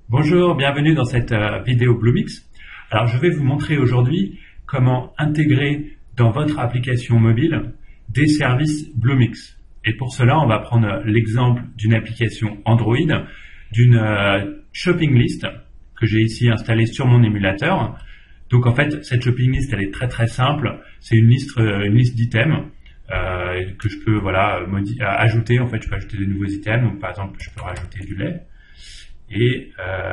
Bonjour, bienvenue dans cette vidéo Bluemix. Alors je vais vous montrer aujourd'hui comment intégrer dans votre application mobile des services Bluemix. Et pour cela, on va prendre l'exemple d'une application Android, d'une shopping list que j'ai ici installée sur mon émulateur. Donc en fait, cette shopping list, elle est très simple. C'est une liste d'items que je peux ajouter. En fait, je peux ajouter de nouveaux items. Donc par exemple, je peux rajouter du lait. Et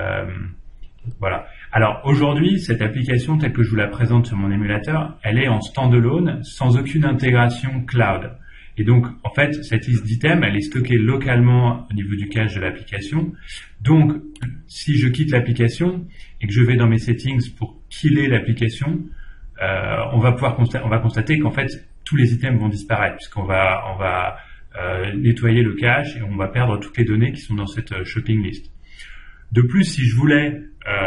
voilà. Alors aujourd'hui, cette application telle que je vous la présente sur mon émulateur, elle est en standalone, sans aucune intégration cloud. Et donc, en fait, cette liste d'items, elle est stockée localement au niveau du cache de l'application. Donc, si je quitte l'application et que je vais dans mes settings pour killer l'application, on va constater qu'en fait, tous les items vont disparaître puisqu'on va nettoyer le cache et on va perdre toutes les données qui sont dans cette shopping list. De plus, si je voulais,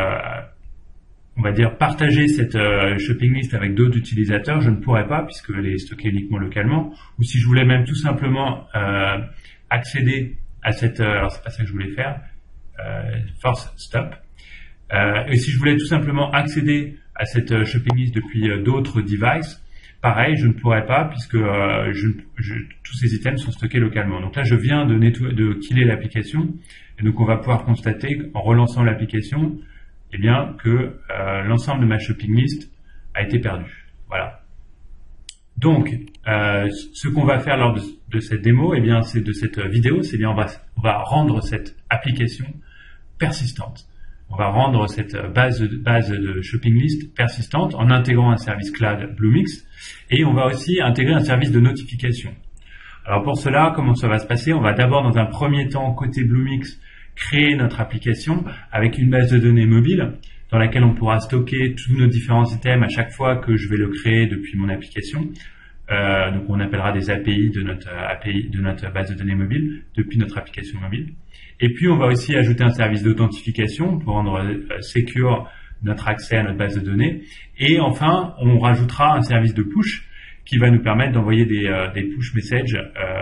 on va dire, partager cette shopping list avec d'autres utilisateurs, je ne pourrais pas puisqu'elle est stockée uniquement localement. Ou si je voulais même tout simplement accéder à cette... alors c'est pas ça que je voulais faire. Force stop. Et si je voulais tout simplement accéder à cette shopping list depuis d'autres devices, pareil, je ne pourrais pas puisque tous ces items sont stockés localement. Donc là, je viens de killer l'application et donc on va pouvoir constater en relançant l'application, eh bien que l'ensemble de ma shopping list a été perdu. Voilà. Donc, ce qu'on va faire lors de cette démo, eh bien, c'est de cette vidéo, c'est bien on va rendre cette application persistante. On va rendre cette base de shopping list persistante en intégrant un service cloud Bluemix et on va aussi intégrer un service de notification. Alors pour cela, comment ça va se passer? On va d'abord dans un premier temps, côté Bluemix, créer notre application avec une base de données mobile dans laquelle on pourra stocker tous nos différents items à chaque fois que je vais le créer depuis mon application. Donc on appellera des API de notre base de données mobile depuis notre application mobile. Et puis on va aussi ajouter un service d'authentification pour rendre secure notre accès à notre base de données. Et enfin, on rajoutera un service de push qui va nous permettre d'envoyer des push messages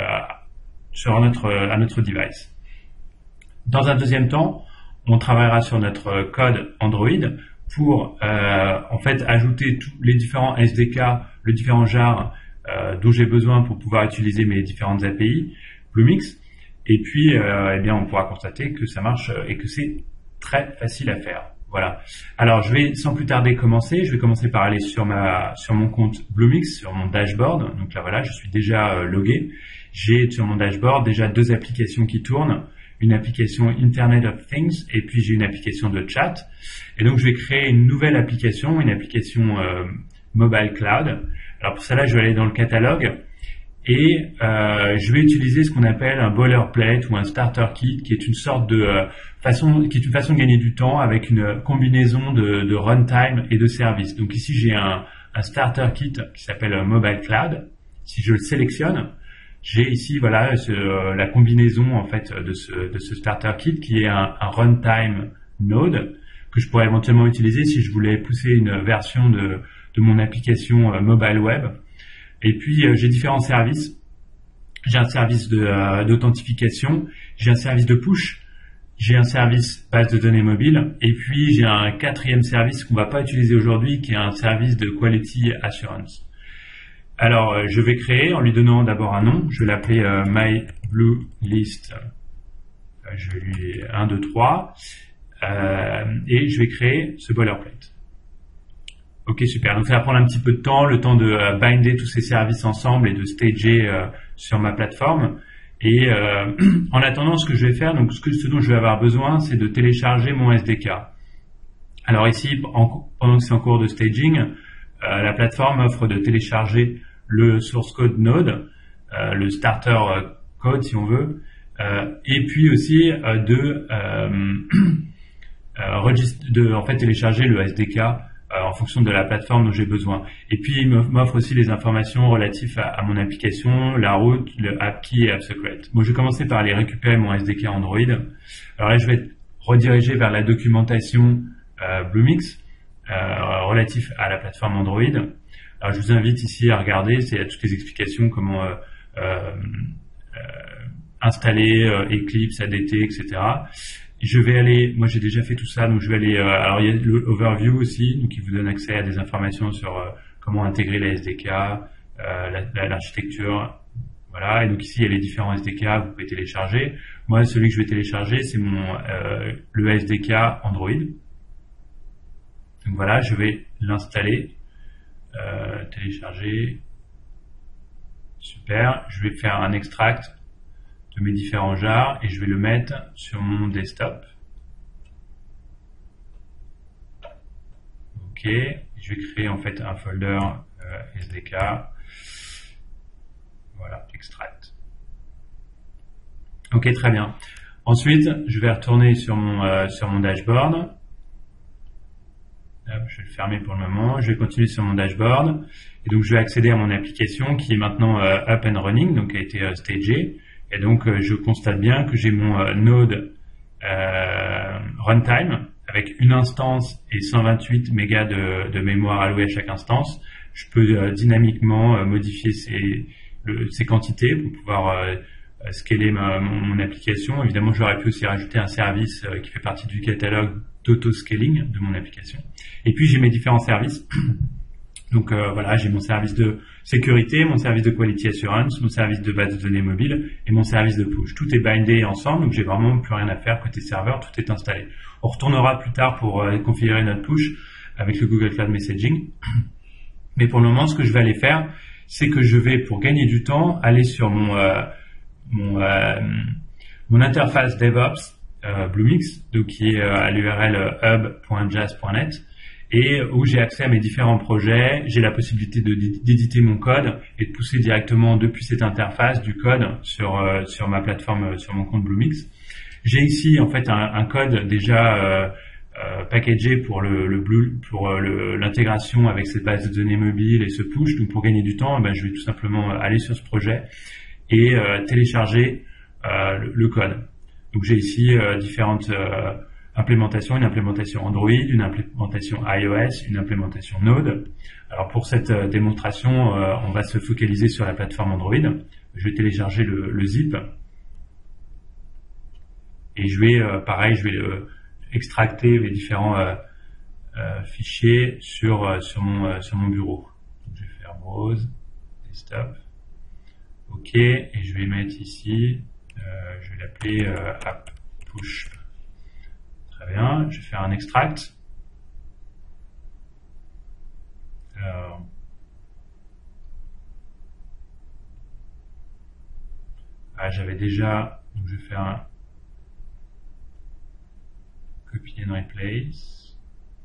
à notre device. Dans un deuxième temps, on travaillera sur notre code Android pour en fait ajouter tous les différents SDK, les différents jars dont j'ai besoin pour pouvoir utiliser mes différentes API Bluemix. Et puis, eh bien, on pourra constater que ça marche et que c'est très facile à faire. Voilà. Alors, je vais sans plus tarder commencer. Je vais commencer par aller sur mon compte Bluemix, sur mon dashboard. Donc là, voilà, je suis déjà logué. J'ai sur mon dashboard déjà deux applications qui tournent. Une application Internet of Things et puis j'ai une application de chat. Et donc, je vais créer une nouvelle application, une application Mobile Cloud. Alors, pour cela, je vais aller dans le catalogue. Et je vais utiliser ce qu'on appelle un boilerplate ou un starter kit, qui est une sorte de façon de gagner du temps avec une combinaison de runtime et de service. Donc ici j'ai un starter kit qui s'appelle Mobile Cloud. Si je le sélectionne, j'ai ici voilà la combinaison en fait de ce starter kit qui est un runtime node que je pourrais éventuellement utiliser si je voulais pousser une version de mon application mobile web. Et puis j'ai différents services. J'ai un service d'authentification, j'ai un service de push, j'ai un service base de données mobile, et puis j'ai un quatrième service qu'on va pas utiliser aujourd'hui, qui est un service de quality assurance. Alors je vais créer en lui donnant d'abord un nom. Je vais l'appeler MyBlueList. Je vais lui 1, 2, 3 et je vais créer ce boilerplate. Ok, super. Donc ça va prendre un petit peu de temps, le temps de binder tous ces services ensemble et de stager sur ma plateforme. Et en attendant, ce que je vais faire, donc ce dont je vais avoir besoin, c'est de télécharger mon SDK. Alors ici, pendant que c'est en cours de staging, la plateforme offre de télécharger le source code Node, le starter code si on veut, et puis aussi en fait télécharger le SDK en fonction de la plateforme dont j'ai besoin. Et puis, il m'offre aussi les informations relatives à mon application, la route, le app key et app secret. Bon, je vais commencer par aller récupérer mon SDK Android. Alors là, je vais être redirigé vers la documentation Bluemix relatif à la plateforme Android. Alors, je vous invite ici à regarder, c'est toutes les explications, comment installer Eclipse, ADT, etc. Je vais aller, moi j'ai déjà fait tout ça, donc je vais aller, alors il y a le overview aussi, donc qui vous donne accès à des informations sur comment intégrer les SDK, l'architecture, voilà. Et donc ici il y a les différents SDK que vous pouvez télécharger. Moi celui que je vais télécharger c'est le SDK Android. Donc voilà, je vais l'installer, télécharger, super. Je vais faire un extract de mes différents jars et je vais le mettre sur mon desktop. Ok, je vais créer en fait un folder SDK. Voilà, extract. Ok, très bien. Ensuite, je vais retourner sur mon dashboard. Hop, je vais le fermer pour le moment. Je vais continuer sur mon dashboard. Et donc, je vais accéder à mon application qui est maintenant up and running, donc qui a été stagée. Et donc, je constate bien que j'ai mon node runtime avec une instance et 128 mégas de mémoire allouée à chaque instance. Je peux dynamiquement modifier ces quantités pour pouvoir scaler mon application. Évidemment, j'aurais pu aussi rajouter un service qui fait partie du catalogue d'auto-scaling de mon application. Et puis, j'ai mes différents services. Donc voilà, j'ai mon service de sécurité, mon service de quality assurance, mon service de base de données mobile et mon service de push. Tout est bindé ensemble, donc j'ai vraiment plus rien à faire côté serveur, tout est installé. On retournera plus tard pour configurer notre push avec le Google Cloud Messaging. Mais pour le moment, ce que je vais aller faire, c'est que je vais, pour gagner du temps, aller sur mon interface DevOps Bluemix, donc qui est à l'URL hub.jazz.net. Et où j'ai accès à mes différents projets, j'ai la possibilité d'éditer mon code et de pousser directement depuis cette interface du code sur ma plateforme, sur mon compte Bluemix. J'ai ici en fait un code déjà packagé pour l'intégration avec cette base de données mobile et ce push. Donc pour gagner du temps, je vais tout simplement aller sur ce projet et télécharger le code. Donc j'ai ici différentes implémentation, une implémentation Android, une implémentation iOS, une implémentation Node. Alors pour cette démonstration, on va se focaliser sur la plateforme Android. Je vais télécharger le zip et je vais, pareil, je vais extracter les différents fichiers sur mon bureau. Donc, je vais faire browse, desktop, ok, et je vais mettre ici, je vais l'appeler app push. Très bien, je vais faire un extract. Alors, j'avais déjà, donc je vais faire un copy and replace.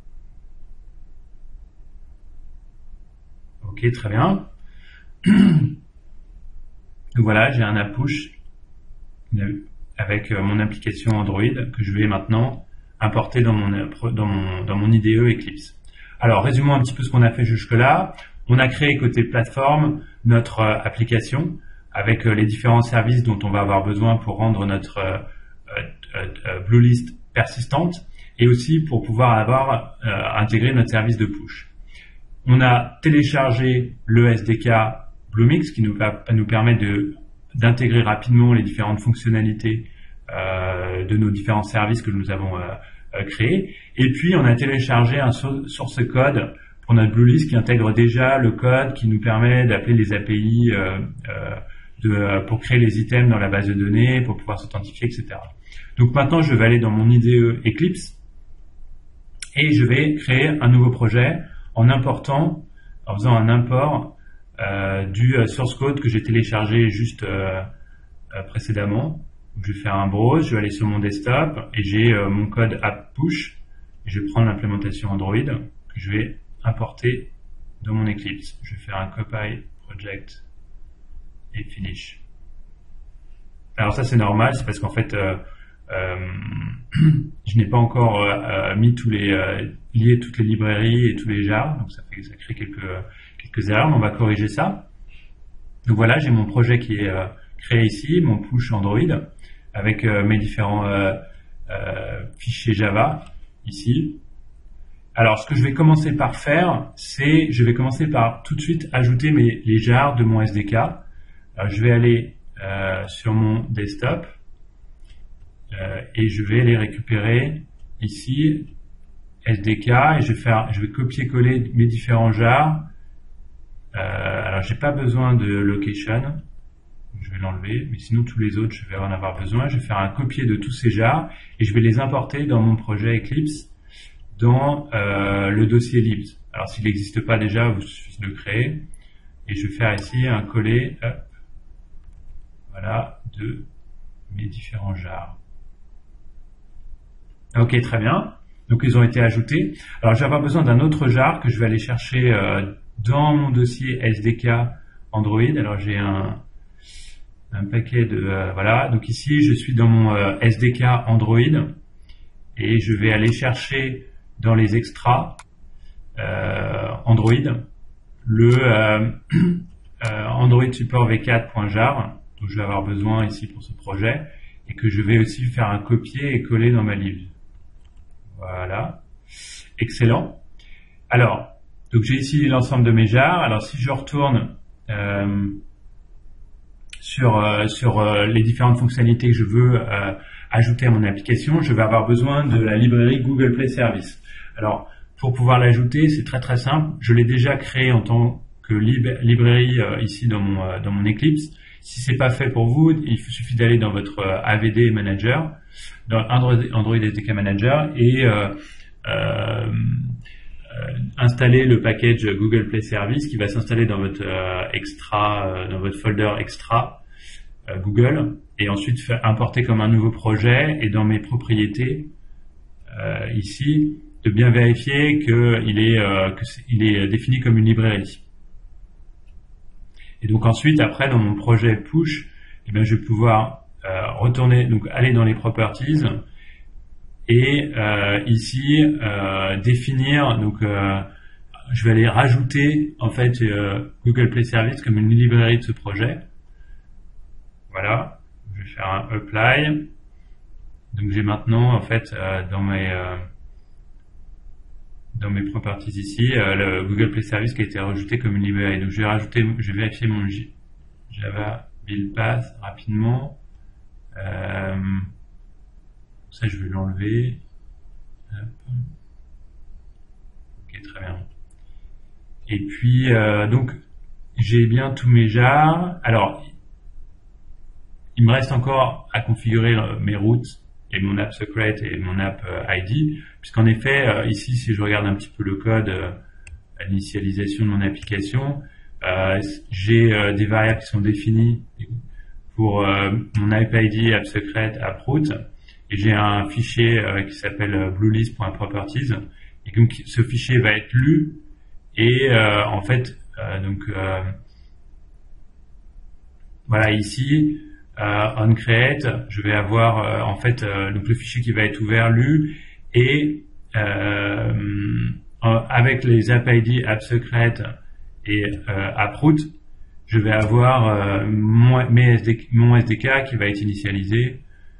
Ok, très bien. Donc voilà, j'ai un app push avec mon application Android que je vais maintenant importé dans mon IDE Eclipse. Alors, résumons un petit peu ce qu'on a fait jusque-là. On a créé côté plateforme notre application avec les différents services dont on va avoir besoin pour rendre notre Bluelist persistante et aussi pour pouvoir intégrer notre service de push. On a téléchargé le SDK Bluemix qui va nous permettre d'intégrer rapidement les différentes fonctionnalités de nos différents services que nous avons créés. Et puis, on a téléchargé un source code pour notre Bluelist qui intègre déjà le code qui nous permet d'appeler les API pour créer les items dans la base de données, pour pouvoir s'authentifier, etc. Donc maintenant, je vais aller dans mon IDE Eclipse et je vais créer un nouveau projet en faisant un import du source code que j'ai téléchargé juste précédemment. Donc, je vais faire un browse, je vais aller sur mon desktop et j'ai mon code app push. Et je vais prendre l'implémentation Android que je vais importer dans mon Eclipse. Je vais faire un copy project et finish. Alors ça c'est normal, c'est parce qu'en fait je n'ai pas encore lié toutes les librairies et tous les jars, donc ça crée quelques erreurs, mais on va corriger ça. Donc voilà, j'ai mon projet qui est créé ici, mon push Android, avec mes différents fichiers Java ici. Alors ce que je vais commencer par faire, c'est je vais commencer par tout de suite ajouter les jars de mon SDK. Alors, je vais aller sur mon desktop. et je vais les récupérer ici, SDK, et je vais copier-coller mes différents jars. Alors j'ai pas besoin de location, je vais l'enlever, mais sinon tous les autres je vais en avoir besoin. Je vais faire un copier de tous ces jars et je vais les importer dans mon projet Eclipse dans le dossier libs. Alors s'il n'existe pas déjà, il vous suffit de le créer. Et je vais faire ici un coller, hop, voilà, de mes différents jars. Ok, très bien. Donc ils ont été ajoutés. Alors je vais avoir besoin d'un autre jar que je vais aller chercher dans mon dossier SDK Android. Alors j'ai un paquet de voilà. Donc ici je suis dans mon SDK Android et je vais aller chercher dans les extras Android le Android support v4.jar dont je vais avoir besoin ici pour ce projet et que je vais aussi faire un copier et coller dans ma lib. Voilà, excellent. Alors, donc j'ai ici l'ensemble de mes jars. Alors si je retourne sur les différentes fonctionnalités que je veux ajouter à mon application, je vais avoir besoin de la librairie Google Play Service. Alors, pour pouvoir l'ajouter, c'est très très simple. Je l'ai déjà créé en tant que librairie ici dans mon Eclipse. Si c'est pas fait pour vous, il suffit d'aller dans votre AVD Manager, dans Android SDK Manager et installer le package Google Play Service qui va s'installer dans votre extra, dans votre folder extra Google, et ensuite importer comme un nouveau projet, et dans mes propriétés ici de bien vérifier qu'il est défini comme une librairie. Et donc ensuite, après, dans mon projet push, eh bien, je vais pouvoir retourner, donc aller dans les properties et ici définir. Donc, je vais aller rajouter en fait Google Play Service comme une librairie de ce projet. Voilà, je vais faire un apply. Donc j'ai maintenant en fait dans mes properties ici, le Google Play Service qui a été rajouté comme une librairie. Donc je vais vérifier mon Java Build Path rapidement. Ça je vais l'enlever. Ok, très bien. Et puis donc j'ai bien tous mes jars. Alors il me reste encore à configurer mes routes et mon app secret et mon app ID, puisqu'en effet, ici, si je regarde un petit peu le code à l'initialisation de mon application, j'ai des variables qui sont définies pour mon app ID, app secret, app route, et j'ai un fichier qui s'appelle bluelist.properties, et donc ce fichier va être lu, et en fait, voilà, ici, on create, je vais avoir en fait donc le fichier qui va être ouvert, lu, et avec les app ID, app secret et app route, je vais avoir mon SDK qui va être initialisé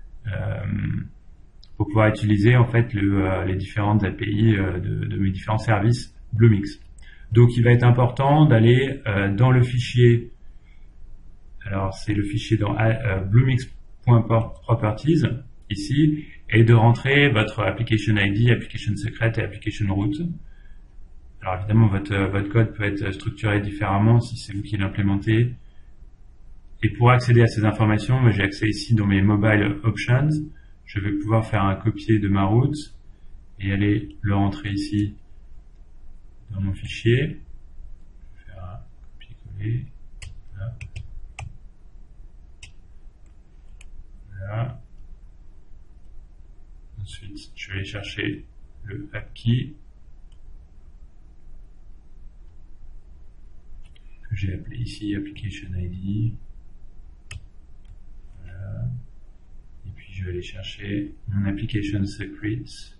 pour pouvoir utiliser en fait les différentes API de mes différents services Bluemix. Donc il va être important d'aller dans le fichier. Alors c'est le fichier dans bluemix.properties ici, et de rentrer votre application ID, application secret et application route. Alors évidemment votre code peut être structuré différemment si c'est vous qui l'implémentez. Et pour accéder à ces informations, moi j'ai accès ici dans mes mobile options. Je vais pouvoir faire un copier de ma route et aller le rentrer ici dans mon fichier. Je vais faire un copier-coller. Voilà. Voilà. Ensuite, je vais aller chercher le app key que j'ai appelé ici application ID. Voilà. Et puis je vais aller chercher mon application secret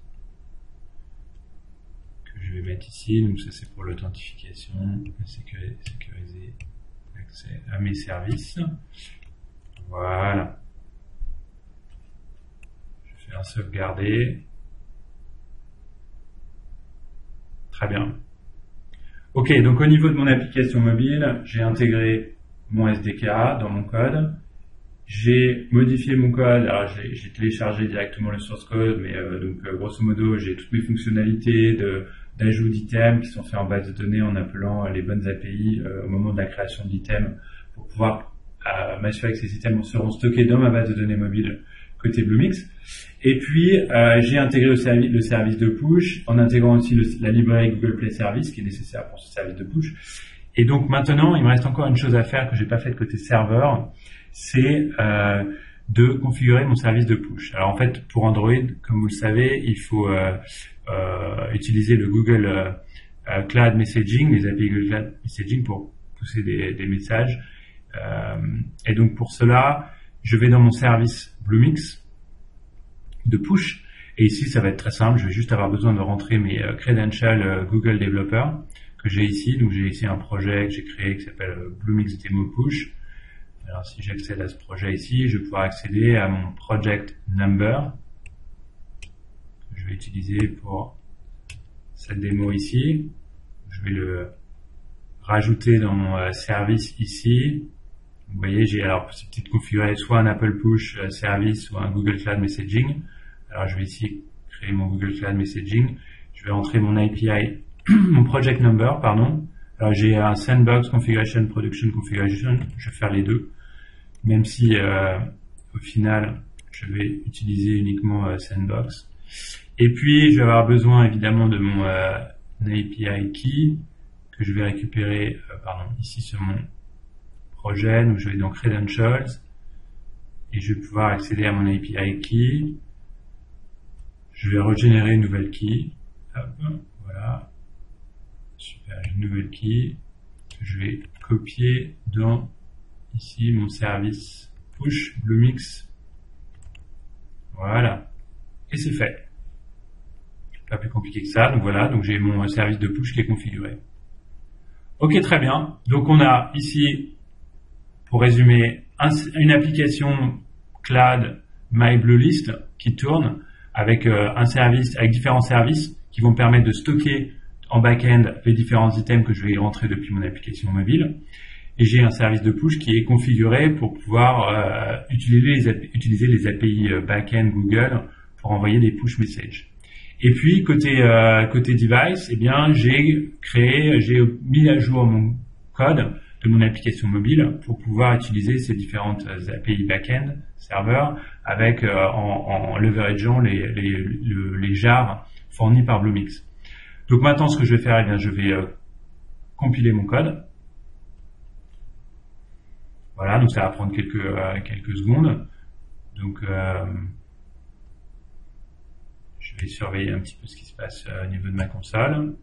que je vais mettre ici. Donc ça c'est pour l'authentification, sécuriser l'accès à mes services. Voilà. Je vais faire sauvegarder. Très bien. Ok, donc au niveau de mon application mobile, j'ai intégré mon SDK dans mon code. J'ai modifié mon code, alors j'ai téléchargé directement le source code, mais donc grosso modo j'ai toutes mes fonctionnalités d'ajout d'items qui sont faits en base de données en appelant les bonnes API au moment de la création d'items pour pouvoir m'assurer que ces items seront stockés dans ma base de données mobile côté Bluemix. Et puis j'ai intégré le service de push en intégrant aussi la librairie Google Play Service qui est nécessaire pour ce service de push. Et donc maintenant il me reste encore une chose à faire que j'ai pas faite côté serveur, c'est de configurer mon service de push. Alors en fait, pour Android, comme vous le savez, il faut utiliser le Google Cloud Messaging, les API Google Cloud Messaging pour pousser des messages. Et donc pour cela, je vais dans mon service Bluemix de push. Et ici, ça va être très simple. Je vais juste avoir besoin de rentrer mes credentials Google Developer que j'ai ici. Donc j'ai ici un projet que j'ai créé qui s'appelle Bluemix Demo Push. Alors si j'accède à ce projet ici, je vais pouvoir accéder à mon project number que je vais utiliser pour cette démo ici. Je vais le rajouter dans mon service ici. Vous voyez, j'ai alors possibilité de configurer soit un Apple Push service ou un Google Cloud Messaging. Alors je vais ici créer mon Google Cloud Messaging. Je vais rentrer mon API, mon project number, pardon. Alors j'ai un Sandbox Configuration, Production Configuration. Je vais faire les deux. Même si au final je vais utiliser uniquement Sandbox. Et puis je vais avoir besoin évidemment de mon API Key que je vais récupérer ici sur mon projet. Donc je vais dans Credentials et je vais pouvoir accéder à mon API Key. Je vais régénérer une nouvelle key. Hop, voilà. Super, une nouvelle key que je vais copier dans ici mon service push Bluemix. Voilà. Et c'est fait. Pas plus compliqué que ça. Donc voilà, donc j'ai mon service de push qui est configuré. Ok, très bien. Donc on a ici, pour résumer, une application cloud MyBlueList qui tourne avec un service, avec différents services qui vont permettre de stocker en back-end les différents items que je vais rentrer depuis mon application mobile. Et j'ai un service de push qui est configuré pour pouvoir utiliser les API back-end Google pour envoyer des push messages. Et puis côté device, eh bien j'ai mis à jour mon code de mon application mobile pour pouvoir utiliser ces différentes API back-end serveurs avec en leverageant les jars fournis par Bluemix. Donc maintenant ce que je vais faire, eh bien je vais compiler mon code. Voilà, donc ça va prendre quelques secondes. Donc je vais surveiller un petit peu ce qui se passe au niveau de ma console.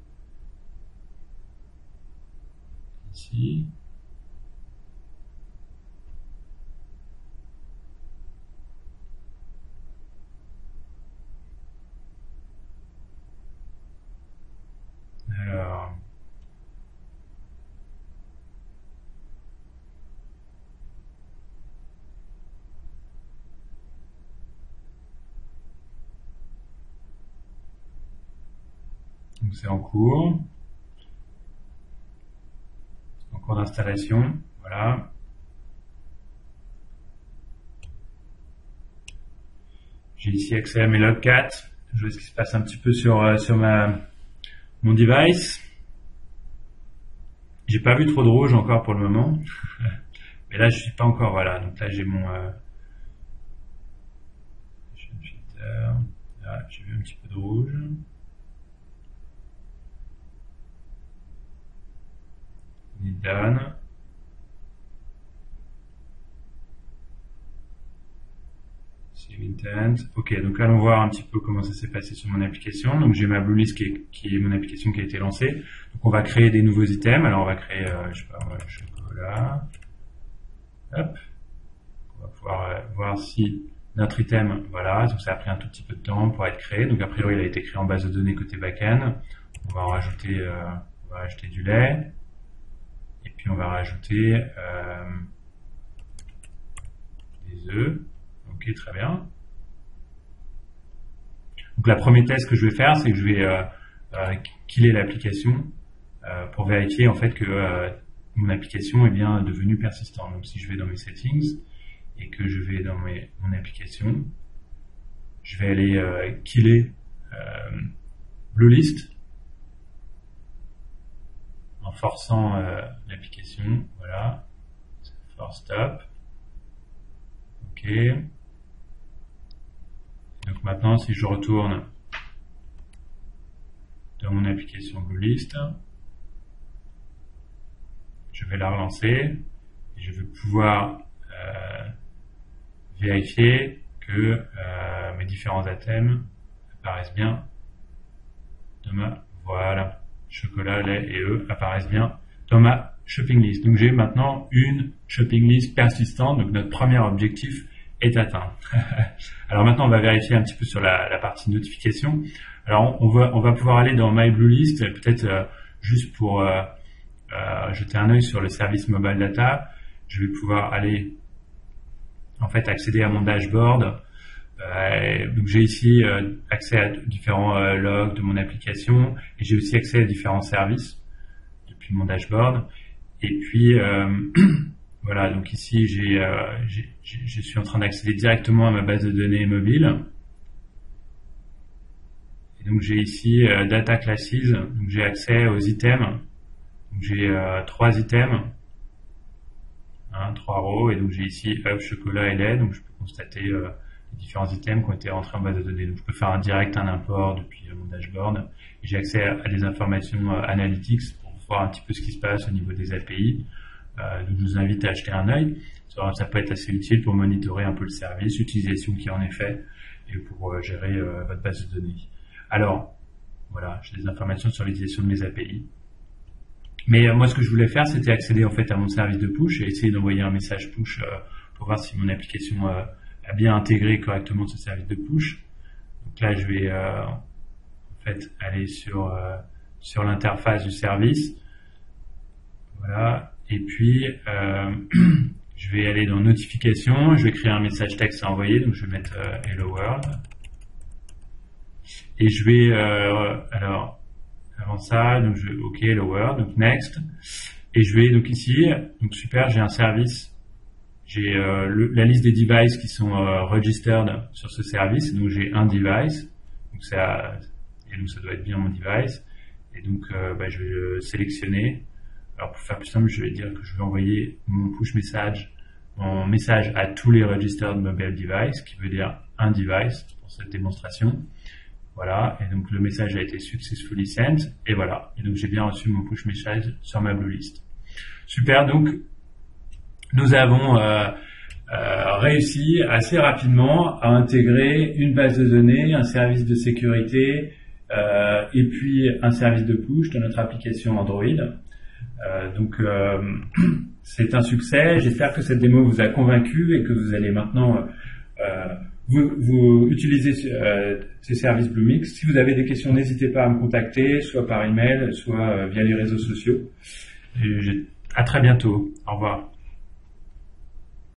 Ici. Alors. Donc c'est en cours d'installation, voilà. J'ai ici accès à mes logcat. Je vois ce qui se passe un petit peu sur mon device. J'ai pas vu trop de rouge encore pour le moment, mais là je suis pas encore, voilà. Donc là j'ai mon là, j'ai vu un petit peu de rouge. Done. Save intent. Ok, donc allons voir un petit peu comment ça s'est passé sur mon application. Donc j'ai ma Bluemix qui est mon application qui a été lancée. Donc on va créer des nouveaux items. Alors on va créer, je sais pas, chocolat. Hop. On va pouvoir voir si notre item, voilà, donc ça a pris un tout petit peu de temps pour être créé. Donc a priori il a été créé en base de données côté back-end. On va en rajouter, on va ajouter du lait. Et puis on va rajouter des œufs. Ok, très bien. Donc la première test que je vais faire, c'est que je vais killer l'application pour vérifier en fait que mon application est bien devenue persistante. Donc si je vais dans mes settings et que je vais dans mon application, je vais aller killer Bluelist en forçant l'application. Voilà, force stop. Ok. Donc maintenant, si je retourne dans mon application Bluelist, je vais la relancer et je vais pouvoir vérifier que mes différents items apparaissent bien dans ma, voilà, chocolat, lait et œufs apparaissent bien dans ma shopping list. Donc j'ai maintenant une shopping list persistante, donc notre premier objectif est atteint. Alors maintenant on va vérifier un petit peu sur la partie notification. Alors on va pouvoir aller dans My Bluelist, peut-être juste pour jeter un œil sur le service Mobile Data. Je vais pouvoir aller en fait accéder à mon dashboard. Donc j'ai ici accès à différents logs de mon application et j'ai aussi accès à différents services depuis mon dashboard. Et puis voilà, donc ici je suis en train d'accéder directement à ma base de données mobile. Et donc j'ai ici Data Classes, donc j'ai accès aux items. Donc j'ai 3 items, 3 rows, et donc j'ai ici œufs, chocolat et lait. Donc je peux constater les différents items qui ont été rentrés en base de données. Donc je peux faire un import depuis mon dashboard. J'ai accès à des informations analytics pour voir un petit peu ce qui se passe au niveau des API. Donc je vous invite à jeter un œil. Ça peut être assez utile pour monitorer un peu le service, l'utilisation qui en est fait, et pour gérer votre base de données. Alors, voilà, j'ai des informations sur l'utilisation de mes API. Mais moi, ce que je voulais faire, c'était accéder en fait à mon service de push et essayer d'envoyer un message push pour voir si mon application a bien intégré correctement ce service de push. Donc là, je vais en fait aller sur l'interface du service. Voilà. Et puis, je vais aller dans notification. Je vais créer un message texte à envoyer. Donc, je vais mettre Hello World. Et je vais alors avant ça, donc OK, Hello World, donc Next, et je vais donc ici, donc super, j'ai un service, j'ai la liste des devices qui sont registered sur ce service, donc j'ai un device, donc ça doit être bien mon device, et donc je vais le sélectionner. Alors pour faire plus simple, je vais dire que je vais envoyer mon push message, mon message à tous les registered mobile devices, qui veut dire un device pour cette démonstration. Voilà, et donc le message a été successfully sent, et voilà, et donc j'ai bien reçu mon push message sur ma Bluelist. Super, donc nous avons réussi assez rapidement à intégrer une base de données, un service de sécurité et puis un service de push dans notre application Android. Donc c'est un succès, j'espère que cette démo vous a convaincu et que vous allez maintenant vous utilisez ces services Bluemix. Si vous avez des questions, n'hésitez pas à me contacter, soit par email, soit via les réseaux sociaux. Et à très bientôt. Au revoir.